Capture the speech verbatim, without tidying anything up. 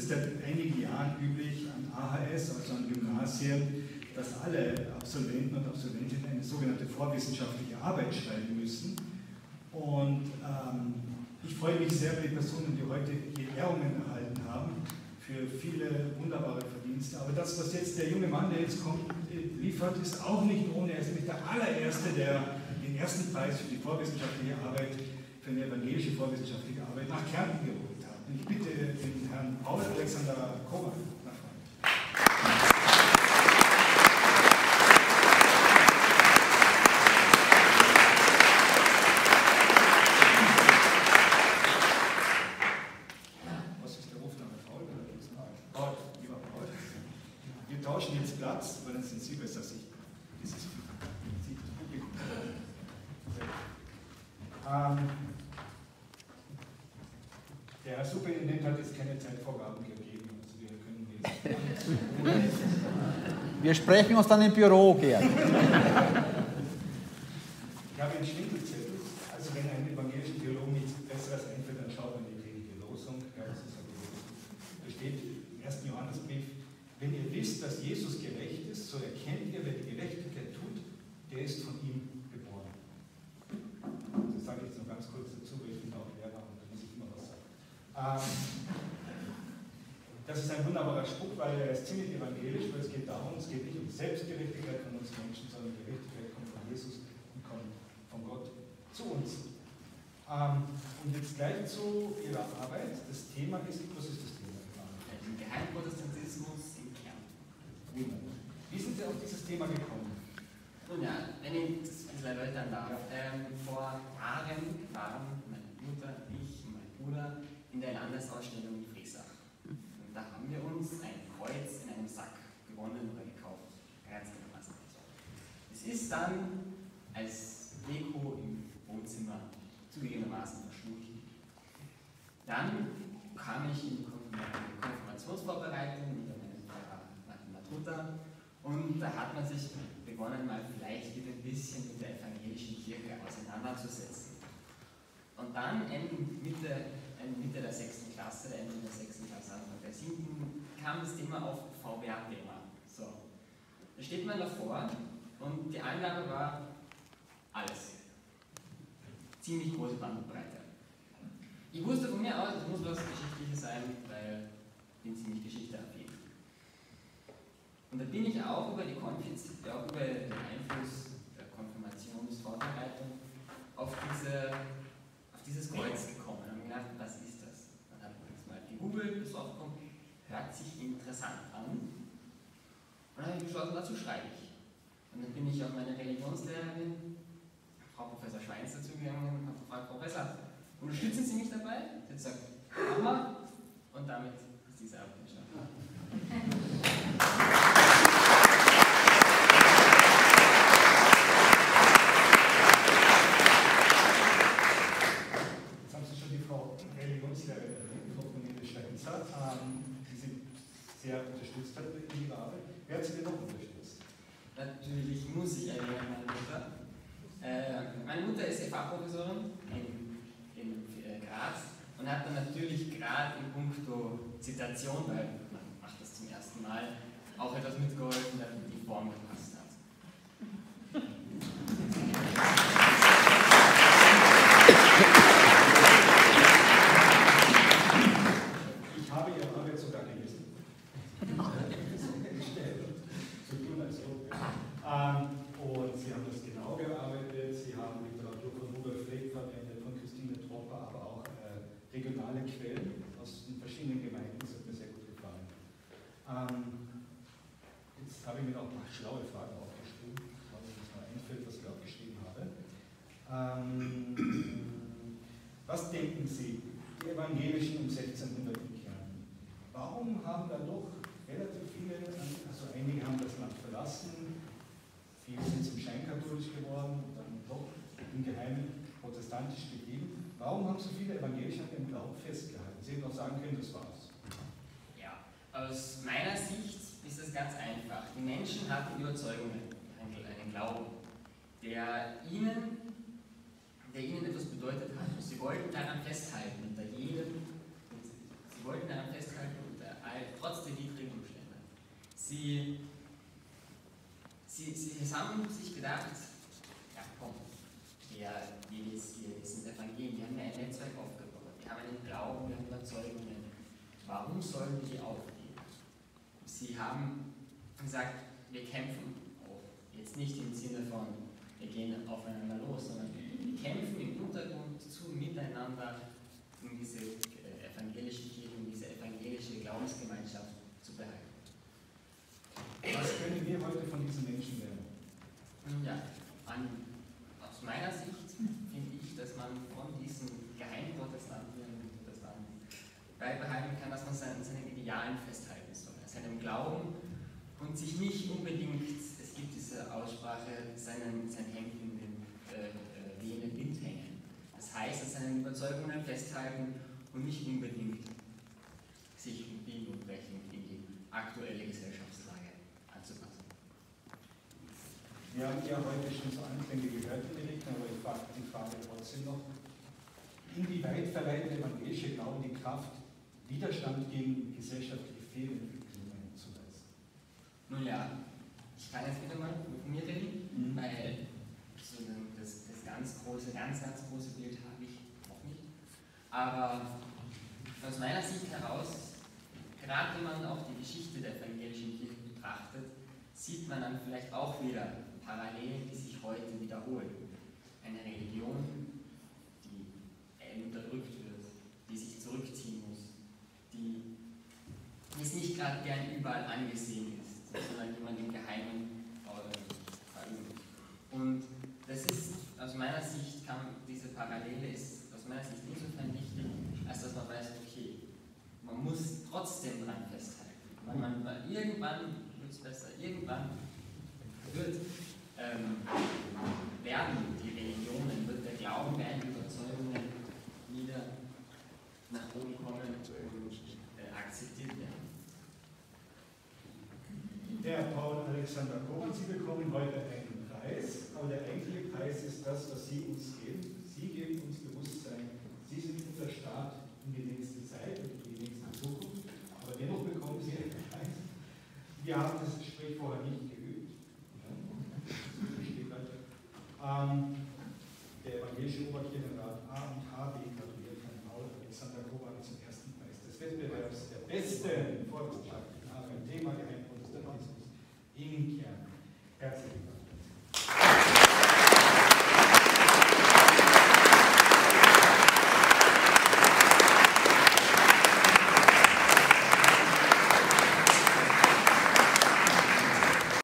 ist seit einigen Jahren üblich an A H S, also an Gymnasien, dass alle Absolventen und Absolventinnen eine sogenannte vorwissenschaftliche Arbeit schreiben müssen. Und ähm, ich freue mich sehr über die Personen, die heute hier Ehrungen erhalten haben, für viele wunderbare Verdienste. Aber das, was jetzt der junge Mann, der jetzt kommt, liefert, ist auch nicht ohne. Er ist nämlich der allererste, der den ersten Preis für die vorwissenschaftliche Arbeit, für eine evangelische vorwissenschaftliche Arbeit nach Kärnten geholt hat. Und ich bitte den Herrn Paul Alexander Kovac nach vorne. Platz, weil dann sind Sie besser sichtbar. Das ist sieht das Publikum. Ähm, der Herr Superintendent hat jetzt keine Zeitvorgaben gegeben. Also wir können jetzt wir sprechen uns dann im Büro, Gerd. Ich habe einen Schwindelzettel. Also wenn einem evangelischen Theologen nichts Besseres einfällt, dann schaut man die tägliche Losung. Da steht im ersten Johannesbrief: Wenn ihr wisst, dass Jesus gerecht ist, so erkennt ihr, wer die Gerechtigkeit tut, der ist von ihm geboren. Das sage ich jetzt noch ganz kurz dazu, weil ich bin auch Lehrer und da muss ich immer was sagen. Ähm, das ist ein wunderbarer Spruch, weil er ist ziemlich evangelisch, weil es geht darum, es geht nicht um Selbstgerechtigkeit von uns Menschen, sondern Gerechtigkeit kommt von Jesus und kommt von Gott zu uns. Ähm, und jetzt gleich zu Ihrer Arbeit. Das Thema ist, was ist das Thema? Den Geheimprotestantismus in Kärnten. Wie sind Sie auf dieses Thema gekommen? Nun ja, wenn ich das ein bisschen erläutern darf. Ja. Ähm, vor Jahren waren meine Mutter, ich und mein Bruder in der Landesausstellung in Friesach. Und da haben wir uns ein Kreuz in einem Sack gewonnen oder gekauft. Ganz genau. Es ist dann als Deko im Wohnzimmer zugegebenermaßen verschwunden. Dann kam ich in die Konfirmationsvorbereitung mit meinem Pfarrer Martin Matruta und da hat man sich begonnen, mal vielleicht wieder ein bisschen mit der evangelischen Kirche auseinanderzusetzen. Und dann Ende, Mitte, Mitte der sechsten Klasse, Ende der sechsten Klasse, Anfang der siebten, kam das Thema auf V W A-Thema. So. Da steht man davor und die Angabe war alles. Ziemlich große Bandbreite. Ich wusste von mir aus, es muss was Geschichtliches sein, weil ich bin ziemlich geschichtsaffin. Und da bin ich auch über, die Konfiz auch über den Einfluss der Konfirmationsvorbereitung auf, diese, auf dieses Kreuz gekommen und habe mir gedacht, was ist das? Dann habe ich das mal gegoogelt, bis draufgekommen, hört sich interessant an. Und dann habe ich beschlossen, dazu schreibe ich. Und dann bin ich auf meine Religionslehrerin, Frau Professor Schweins, dazu gegangen und habe gefragt, Professor, unterstützen Sie mich dabei? Sie hat gesagt, Mama, und damit ist diese Arbeit entstanden. Jetzt haben Sie schon die Frau Religionslehrerin erwähnt, Frau Cornelia Schweizer, ähm, die Sie sehr unterstützt hat in ihrer Arbeit. Wer hat Sie denn noch unterstützt? Natürlich muss ich erwähnen, meine Mutter. Äh, meine Mutter ist F A-Professorin in, in äh, Graz und hat dann natürlich gerade in puncto Zitation, weil man macht das zum ersten Mal, auch etwas mitgeholfen, damit die Form gepasst hat. Ich habe Ihre Arbeit sogar gelesen. So tun als ob. Ähm, und Sie haben das genau gearbeitet. Sie haben Literatur von Rudolf Freg verwendet, von Christine Tropper, aber auch äh, regionale Quellen aus den verschiedenen Gemeinden. Das hat mir sehr gut gefallen. Ähm, jetzt habe ich mir noch ein paar schlaue Fragen aufgeschrieben, weil mir das mal einfällt, was ich aufgeschrieben habe. Ähm, was denken Sie, die Evangelischen um sechzehnhundert in Kärnten? Warum haben da doch relativ viele, also einige haben das Land verlassen, viele sind zum Scheinkatholisch geworden und dann doch im Geheimen protestantisch geblieben. Warum haben so viele Evangelische an dem Glauben festgehalten? Sie hätten auch sagen können, das war's. Ja, aus meiner Sicht ist es ganz einfach. Die Menschen hatten Überzeugungen, einen Glauben, der ihnen, der ihnen etwas bedeutet hat. Sie wollten daran festhalten, unter jedem, sie wollten daran festhalten, unter Sie, sie, sie haben sich gedacht, ja komm, wir, wir, wir sind Evangelien, wir haben ja ein Netzwerk aufgebaut, wir haben einen Glauben, wir haben Überzeugungen. Warum sollen wir die aufgeben? Sie haben gesagt, wir kämpfen, auch jetzt nicht im Sinne von, wir gehen aufeinander los, sondern wir kämpfen im Untergrund zu miteinander, um diese äh, evangelische Kirche, um diese evangelische Glaubensgemeinschaft zu behalten. Was können wir heute von diesen Menschen lernen? Ja, an, aus meiner Sicht finde ich, dass man von diesen Geheimprotestanten Protestanten beibehalten kann, dass man seinen, seinen Idealen festhalten soll, seinem Glauben und sich nicht unbedingt, es gibt diese Aussprache, seinen, sein Hemd in den äh, äh, wehenden Wind hängen. Das heißt, an seinen Überzeugungen festhalten und nicht unbedingt sich mit Biegen und Brechen in die aktuelle Gesellschaftslage anzupassen. Wir haben ja heute schon so Anklänge gehört in Berichten, aber ich frage die Frage trotzdem noch, inwieweit verleiht der evangelische Glauben die Kraft, Widerstand gegen gesellschaftliche Fehlentwicklungen zu leisten? Nun ja, ich kann jetzt wieder mal von mir reden, mhm. weil so das, das ganz große, ganz, ganz große Bild habe ich noch nicht. Aber aus meiner Sicht heraus, gerade wenn man auch die Geschichte der evangelischen Kirche betrachtet, sieht man dann vielleicht auch wieder Parallelen, die sich heute wiederholen. Eine Religion, die unterdrückt wird, die sich zurückziehen muss, die, die es nicht gerade gern überall angesehen ist, sondern die man im Geheimen verübt. Und das ist, aus meiner Sicht, kann, diese Parallele ist aus meiner Sicht insofern wichtig, als dass man weiß, okay, man muss trotzdem dran festhalten. Man, man, man, irgendwann wird es besser, irgendwann wird, ähm, werden die Religionen, wird der Glauben, werden die Überzeugungen wieder nach oben kommen und äh, akzeptiert werden. Herr Paul Alexander Koban, Sie bekommen heute einen Preis, aber der eigentliche Preis ist das, was Sie uns geben. Sie geben uns Bewusstsein, Sie sind unser Start in die nächste Zeit und in die nächste Zukunft, aber dennoch bekommen Sie einen Preis. Wir haben das Gespräch vorher nicht geübt. Ähm, der evangelische Oberkirchenrat A und H B gratuliert Herrn Paul Alexander Koban zum ersten Preis des Wettbewerbs der besten Volkspartei beim Thema Geheimprotestantismus in Kern. Herzlichen Dank.